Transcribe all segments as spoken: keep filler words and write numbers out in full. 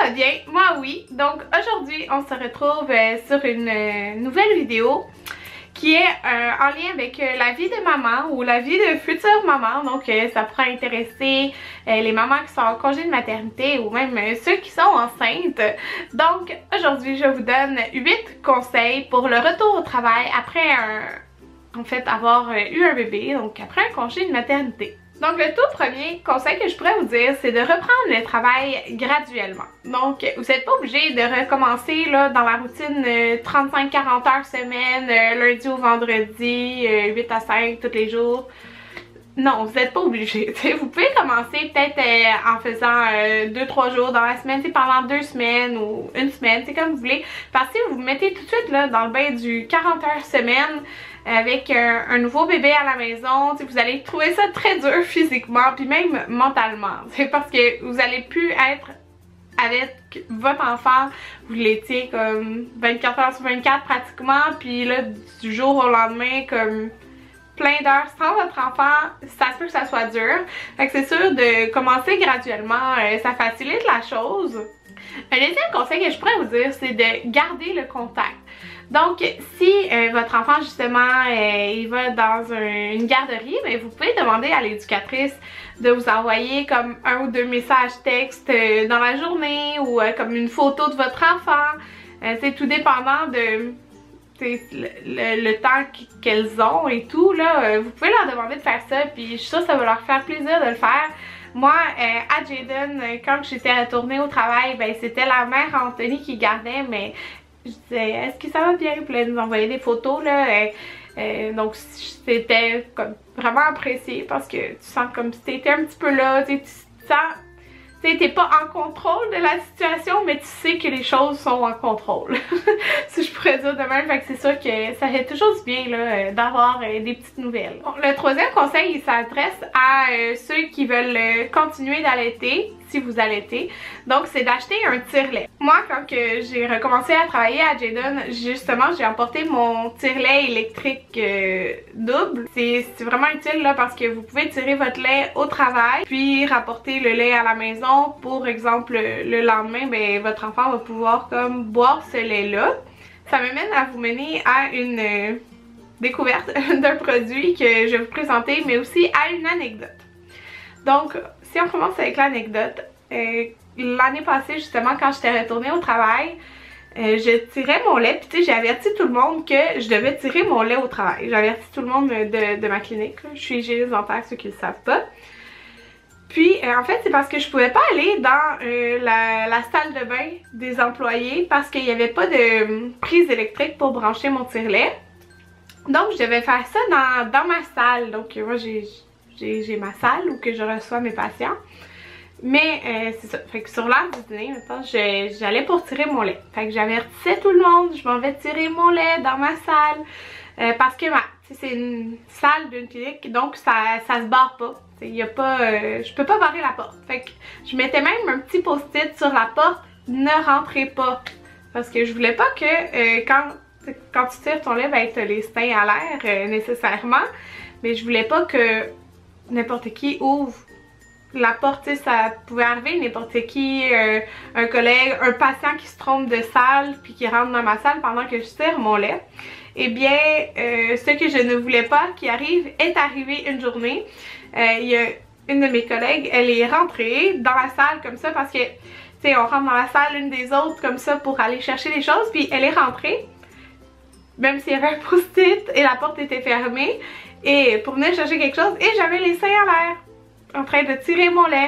va bien? Moi oui. Donc aujourd'hui on se retrouve euh, sur une euh, nouvelle vidéo qui est euh, en lien avec euh, la vie de maman ou la vie de future maman. Donc euh, ça pourra intéresser euh, les mamans qui sont en congé de maternité ou même euh, ceux qui sont enceintes. Donc aujourd'hui je vous donne huit conseils pour le retour au travail après un, en fait avoir euh, eu un bébé, donc après un congé de maternité. Donc le tout premier conseil que je pourrais vous dire, c'est de reprendre le travail graduellement. Donc vous n'êtes pas obligé de recommencer là, dans la routine euh, trente-cinq à quarante heures semaine, euh, lundi au vendredi, euh, huit à cinq tous les jours. Non, vous n'êtes pas obligé. Vous pouvez commencer peut-être euh, en faisant euh, deux trois jours dans la semaine, pendant deux semaines ou une semaine, c'est comme vous voulez. Parce que vous vous mettez tout de suite là, dans le bain du quarante heures semaine avec un, un nouveau bébé à la maison, vous allez trouver ça très dur physiquement puis même mentalement. C'est parce que vous allez plus être avec votre enfant, vous l'étiez comme vingt-quatre heures sur vingt-quatre pratiquement, puis là du jour au lendemain comme plein d'heures sans votre enfant, ça se peut que ça soit dur. Fait que c'est sûr de commencer graduellement, euh, ça facilite la chose. Un deuxième conseil que je pourrais vous dire, c'est de garder le contact. Donc, si euh, votre enfant, justement, euh, il va dans un, une garderie, bien, vous pouvez demander à l'éducatrice de vous envoyer comme un ou deux messages textes euh, dans la journée ou euh, comme une photo de votre enfant. Euh, c'est tout dépendant de le, le, le temps qu'elles ont et tout. Là, euh, vous pouvez leur demander de faire ça, puis je suis sûre que ça va leur faire plaisir de le faire. Moi, euh, à Jayden, quand j'étais retournée au travail, ben c'était la mère Anthony qui gardait, mais je disais, est-ce que ça va bien? Puis elle nous envoyait des photos, là. Euh, euh, donc, c'était comme vraiment apprécié parce que tu sens comme si t'étais un petit peu là, tu sens, tu sais, t'es pas en contrôle de la situation, mais tu sais que les choses sont en contrôle. Si je pourrais dire de même, fait que c'est sûr que ça fait toujours du bien, là, d'avoir euh, des petites nouvelles. Bon, le troisième conseil, il s'adresse à euh, ceux qui veulent euh, continuer d'allaiter, si vous allaitez. Donc, c'est d'acheter un tire-lait. Moi, quand j'ai recommencé à travailler à Jayden, justement, j'ai emporté mon tire-lait électrique euh, double. C'est vraiment utile là parce que vous pouvez tirer votre lait au travail, puis rapporter le lait à la maison. Pour exemple, le lendemain, ben, votre enfant va pouvoir comme boire ce lait-là. Ça m'amène à vous mener à une euh, découverte d'un produit que je vais vous présenter, mais aussi à une anecdote. Donc, si on commence avec l'anecdote, euh, l'année passée justement quand j'étais retournée au travail, euh, je tirais mon lait, puis tu sais j'ai averti tout le monde que je devais tirer mon lait au travail. J'ai averti tout le monde de, de ma clinique, là. Je suis hygiéniste dentaire, ceux qui ne le savent pas. Puis euh, en fait c'est parce que je pouvais pas aller dans euh, la, la salle de bain des employés parce qu'il n'y avait pas de euh, prise électrique pour brancher mon tire-lait. Donc je devais faire ça dans, dans ma salle. Donc moi j'ai j'ai ma salle où que je reçois mes patients. Mais euh, c'est ça, fait que sur l'heure du dîner, maintenant, j'allais pour tirer mon lait. Fait que j'avertissais tout le monde, je m'en vais tirer mon lait dans ma salle. Euh, parce que c'est une salle d'une clinique, donc ça, ça se barre pas. Il y a pas euh, je peux pas barrer la porte. Fait que je mettais même un petit post-it sur la porte, ne rentrez pas. Parce que je voulais pas que euh, quand, quand tu tires ton lait, ben t'as les seins à l'air euh, nécessairement. Mais je voulais pas que n'importe qui ouvre la porte, tu sais, ça pouvait arriver n'importe qui, euh, un collègue, un patient qui se trompe de salle puis qui rentre dans ma salle pendant que je tire mon lait. Eh bien, euh, ce que je ne voulais pas qui arrive est arrivé une journée. Euh, il y a une de mes collègues, elle est rentrée dans la salle comme ça parce que, tu sais, on rentre dans la salle l'une des autres comme ça pour aller chercher les choses, puis elle est rentrée, même s'il y avait un post-it et la porte était fermée, et pour venir chercher quelque chose, et j'avais les seins à l'air en train de tirer mon lait.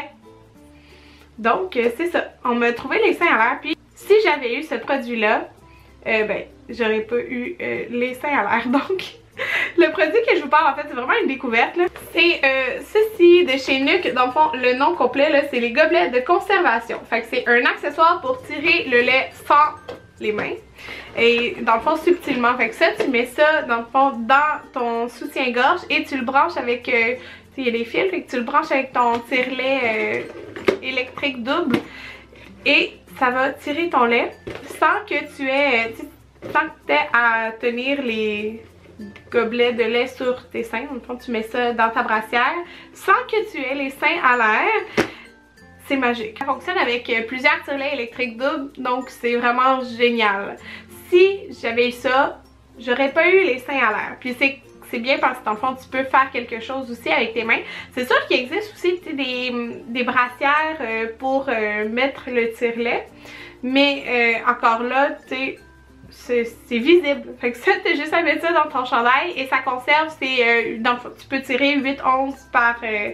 Donc euh, c'est ça, on m'a trouvé les seins à l'air, puis si j'avais eu ce produit là, euh, ben j'aurais pas eu euh, les seins à l'air. Donc le produit que je vous parle en fait c'est vraiment une découverte. C'est euh, ceci de chez Nuuk. Dans le fond le nom complet là c'est les gobelets de conservation. Fait que c'est un accessoire pour tirer le lait sans les mains. Et dans le fond subtilement. Fait que ça tu mets ça dans le fond dans ton soutien-gorge et tu le branches avec... Euh, il y a des fils, fait que tu le branches avec ton tire-lait euh, électrique double et ça va tirer ton lait sans que tu aies, sans que tu aies à tenir les gobelets de lait sur tes seins. Dans le fond, tu mets ça dans ta brassière sans que tu aies les seins à l'air. c'est magique. Ça fonctionne avec plusieurs tire-laits électriques doubles, donc c'est vraiment génial. Si j'avais eu ça, j'aurais pas eu les seins à l'air. Puis c'est c'est bien parce que dans le fond tu peux faire quelque chose aussi avec tes mains. C'est sûr qu'il existe aussi des, des brassières euh, pour euh, mettre le tire-lait, mais euh, encore là, tu sais, c'est visible. Fait que ça, t'as juste à mettre ça dans ton chandail et ça conserve, c'est euh, dans le fond, tu peux tirer huit onces par euh,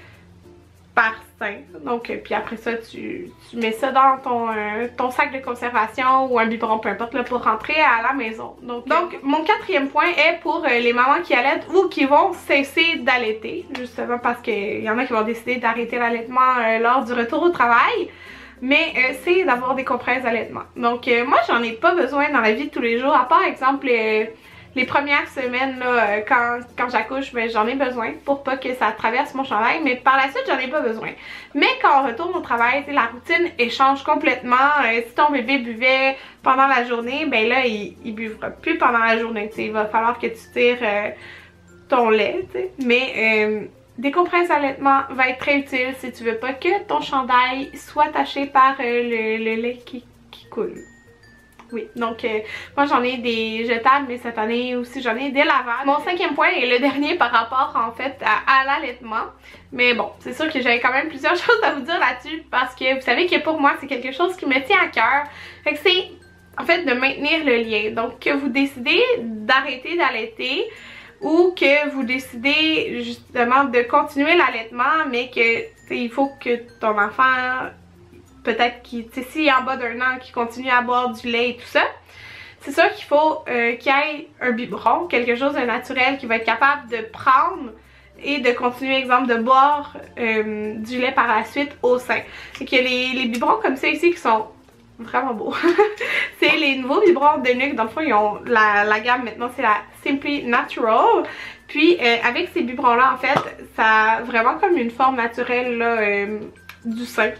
par sein. Donc, euh, puis après ça, tu, tu mets ça dans ton, euh, ton sac de conservation ou un biberon, peu importe, là, pour rentrer à la maison. Donc, donc mon quatrième point est pour euh, les mamans qui allaitent ou qui vont cesser d'allaiter, justement parce qu'il y en a qui vont décider d'arrêter l'allaitement euh, lors du retour au travail. Mais euh, c'est d'avoir des compresses d'allaitement. Donc, euh, moi, j'en ai pas besoin dans la vie de tous les jours, à part, exemple, euh, les premières semaines, là, quand, quand j'accouche, ben, j'en ai besoin pour pas que ça traverse mon chandail, mais par la suite, j'en ai pas besoin. Mais quand on retourne au travail, la routine elle change complètement. Euh, si ton bébé buvait pendant la journée, ben là, il, il buvra plus pendant la journée. T'sais. Il va falloir que tu tires euh, ton lait, t'sais. Mais euh, des compresses d'allaitement va être très utile si tu veux pas que ton chandail soit taché par euh, le, le lait qui, qui coule. Oui, donc euh, moi j'en ai des jetables, mais cette année aussi j'en ai des lavables. Mon cinquième point est le dernier par rapport en fait à, à l'allaitement. Mais bon, c'est sûr que j'avais quand même plusieurs choses à vous dire là-dessus parce que vous savez que pour moi c'est quelque chose qui me tient à cœur. Fait que c'est en fait de maintenir le lien. Donc que vous décidez d'arrêter d'allaiter ou que vous décidez justement de continuer l'allaitement, mais que il faut que ton enfant... peut-être qu'il, tu sais, s'il est en bas d'un an, qu'il continue à boire du lait et tout ça, c'est sûr qu'il faut euh, qu'il y ait un biberon, quelque chose de naturel qui va être capable de prendre et de continuer, exemple, de boire euh, du lait par la suite au sein. Et que les, les biberons comme ça ici qui sont vraiment beaux, c'est les nouveaux biberons de Nuuk. Dans le fond, ils ont la, la gamme maintenant, c'est la Simply Natural. Puis euh, avec ces biberons là, en fait, ça a vraiment comme une forme naturelle là, euh, du sein.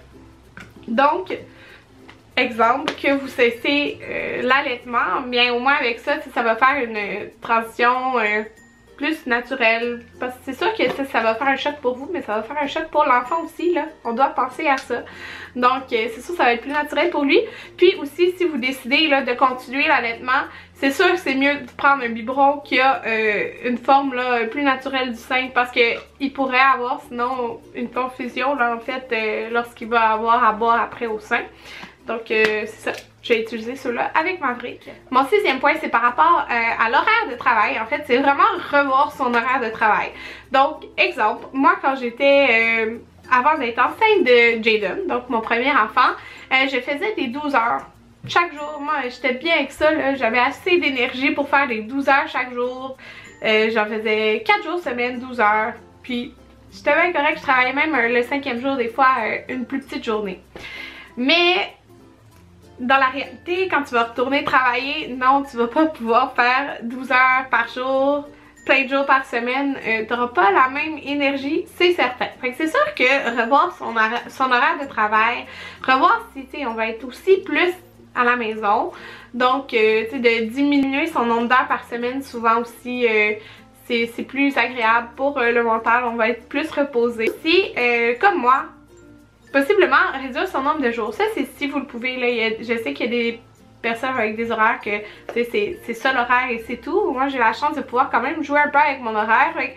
Donc, exemple, que vous cessez euh, l'allaitement, bien au moins avec ça, ça va faire une transition euh, plus naturelle. Parce que c'est sûr que ça, ça va faire un choc pour vous, mais ça va faire un choc pour l'enfant aussi, là. On doit penser à ça. Donc, euh, c'est sûr que ça va être plus naturel pour lui. Puis aussi, si vous décidez là, de continuer l'allaitement, c'est sûr que c'est mieux de prendre un biberon qui a euh, une forme là, plus naturelle du sein parce qu'il pourrait avoir sinon une confusion là, en fait euh, lorsqu'il va avoir à boire après au sein. Donc euh, c'est ça, j'ai utilisé ceux-là avec ma brique. Mon sixième point c'est par rapport euh, à l'horaire de travail. En fait c'est vraiment revoir son horaire de travail. Donc exemple, moi quand j'étais... Euh, avant d'être enceinte de Jaden, donc mon premier enfant, euh, je faisais des douze heures. Chaque jour, moi j'étais bien avec ça, j'avais assez d'énergie pour faire des douze heures chaque jour. Euh, J'en faisais quatre jours semaine, douze heures. Puis j'étais bien correct, je travaillais même euh, le cinquième jour, des fois euh, une plus petite journée. Mais dans la réalité, quand tu vas retourner travailler, non, tu vas pas pouvoir faire douze heures par jour, plein de jours par semaine, euh, tu n'auras pas la même énergie, c'est certain. Fait que c'est sûr que revoir son horaire, son horaire de travail, revoir si tu sais, on va être aussi plus à la maison. Donc, euh, tu sais, de diminuer son nombre d'heures par semaine, souvent aussi, euh, c'est plus agréable pour euh, le mental, on va être plus reposé. Si, euh, comme moi, possiblement réduire son nombre de jours. Ça, c'est si vous le pouvez. Là, il y a, je sais qu'il y a des personnes avec des horaires que c'est ça l'horaire et c'est tout. Moi, j'ai la chance de pouvoir quand même jouer un peu avec mon horaire. Fait,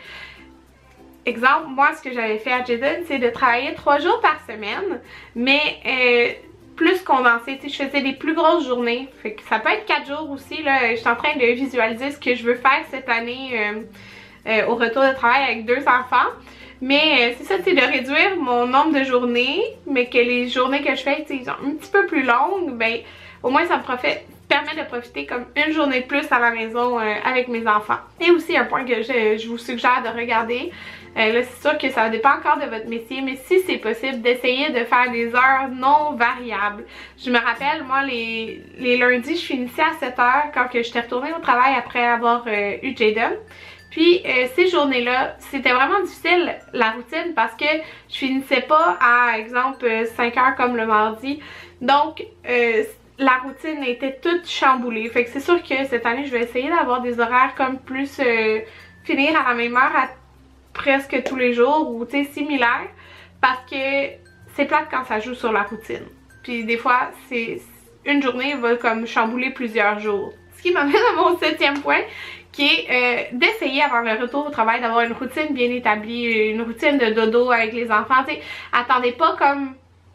exemple, moi, ce que j'avais fait à Jaden, c'est de travailler trois jours par semaine, mais euh, plus condensé. Tu sais, je faisais des plus grosses journées. Fait que ça peut être quatre jours aussi. Là, je suis en train de visualiser ce que je veux faire cette année euh, euh, au retour de travail avec deux enfants. Mais euh, c'est ça, c'est de réduire mon nombre de journées, mais que les journées que je fais, ils sont un petit peu plus longues, ben au moins ça me profite, permet de profiter comme une journée de plus à la maison euh, avec mes enfants. Et aussi un point que je, je vous suggère de regarder, euh, là c'est sûr que ça dépend encore de votre métier, mais si c'est possible d'essayer de faire des heures non variables. Je me rappelle, moi les, les lundis, je finissais à sept heures quand que j'étais retournée au travail après avoir euh, eu Jaden. Puis euh, ces journées-là, c'était vraiment difficile la routine parce que je finissais pas à exemple cinq heures comme le mardi. Donc euh, la routine était toute chamboulée. Fait que c'est sûr que cette année, je vais essayer d'avoir des horaires comme plus euh, finir à la même heure à presque tous les jours ou tu sais similaires parce que c'est plate quand ça joue sur la routine. Puis des fois, c'est une journée va comme chambouler plusieurs jours. Ce qui m'amène à mon septième point, qui est euh, d'essayer avant le retour au travail d'avoir une routine bien établie, une routine de dodo avec les enfants. T'sais, attendez pas comme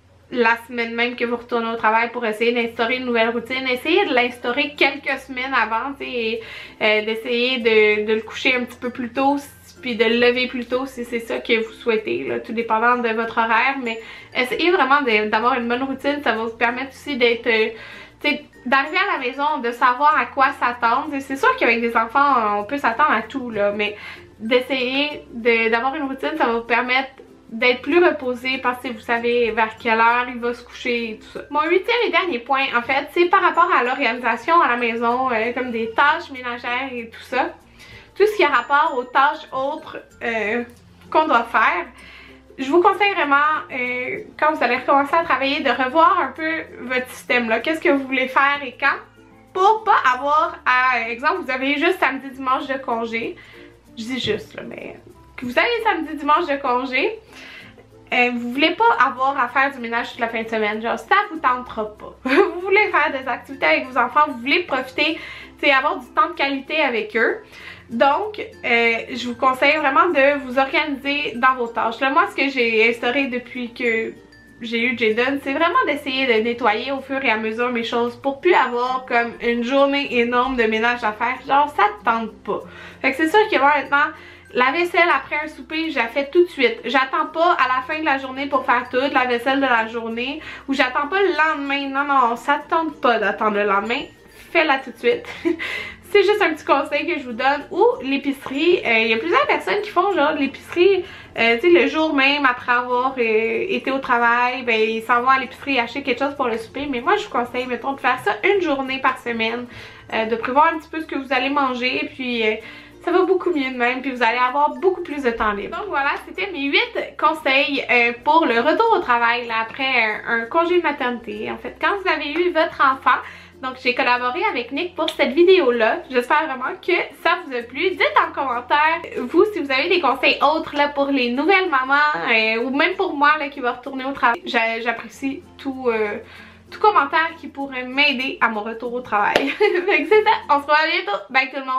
la semaine même que vous retournez au travail pour essayer d'instaurer une nouvelle routine. Essayez de l'instaurer quelques semaines avant, et euh, d'essayer de, de le coucher un petit peu plus tôt, puis de le lever plus tôt si c'est ça que vous souhaitez, là, tout dépendant de votre horaire. Mais essayez vraiment d'avoir une bonne routine, ça va vous permettre aussi d'être... Euh, d'arriver à la maison, de savoir à quoi s'attendre. C'est sûr qu'avec des enfants, on peut s'attendre à tout, là, mais d'essayer d'avoir une routine, ça va vous permettre d'être plus reposé parce que vous savez vers quelle heure il va se coucher et tout ça. Mon huitième et dernier point, en fait, c'est par rapport à l'organisation à la maison, euh, comme des tâches ménagères et tout ça. Tout ce qui a rapport aux tâches autres euh, qu'on doit faire. Je vous conseille vraiment, euh, quand vous allez recommencer à travailler, de revoir un peu votre système, là. Qu'est-ce que vous voulez faire et quand? Pour pas avoir à, exemple, vous avez juste samedi, dimanche de congé. Je dis juste, là, mais que vous avez samedi, dimanche de congé, euh, vous voulez pas avoir à faire du ménage toute la fin de semaine. Genre, ça vous tentera pas. Vous voulez faire des activités avec vos enfants, vous voulez profiter, tu sais, avoir du temps de qualité avec eux. Donc, euh, je vous conseille vraiment de vous organiser dans vos tâches. Là, moi, ce que j'ai instauré depuis que j'ai eu Jayden, c'est vraiment d'essayer de nettoyer au fur et à mesure mes choses pour plus avoir comme une journée énorme de ménage à faire. Genre, ça te tente pas. Fait que c'est sûr que moi, maintenant, la vaisselle après un souper, je la fais tout de suite. J'attends pas à la fin de la journée pour faire toute la vaisselle de la journée, ou j'attends pas le lendemain. Non, non, ça te tente pas d'attendre le lendemain. Fais-la tout de suite. C'est juste un petit conseil que je vous donne. Ou l'épicerie, il euh, y a plusieurs personnes qui font genre de l'épicerie, euh, tu sais, le jour même après avoir euh, été au travail, ben ils s'en vont à l'épicerie acheter quelque chose pour le souper. Mais moi je vous conseille, mettons, de faire ça une journée par semaine, euh, de prévoir un petit peu ce que vous allez manger, puis euh, ça va beaucoup mieux de même, puis vous allez avoir beaucoup plus de temps libre. Donc voilà, c'était mes huit conseils euh, pour le retour au travail là, après un, un congé de maternité. En fait, quand vous avez eu votre enfant. Donc j'ai collaboré avec Nick pour cette vidéo là. J'espère vraiment que ça vous a plu. Dites en commentaire, vous, si vous avez des conseils autres là pour les nouvelles mamans, euh, ou même pour moi là qui va retourner au travail. J'apprécie tout, euh, tout commentaire qui pourrait m'aider à mon retour au travail. Fait que c'est ça, on se revoit bientôt. Bye tout le monde!